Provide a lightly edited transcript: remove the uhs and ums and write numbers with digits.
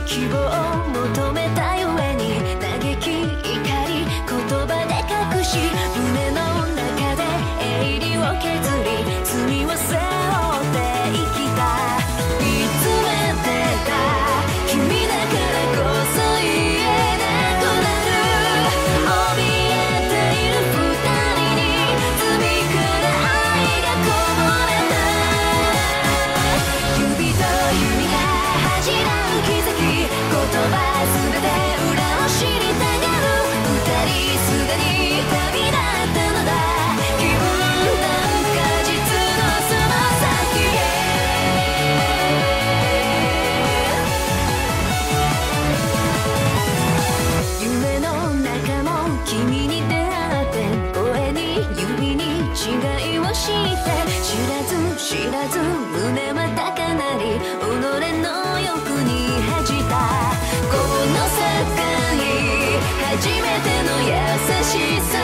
希望を求めたゆえに嘆き怒り言葉で隠し胸の中で営利を削り罪を背負って生きた見つめてた君だからこそ言えなくなる怯えている二人に罪から愛がこぼれた指と指が恥じらう奇跡言葉全て裏を知りたがる二人すでに旅立ったのだ気分なんか実のその先へ夢の中も君に出会って声に指に違いをして知らず胸は高鳴り己の欲に恥じたこの世界初めての優しさ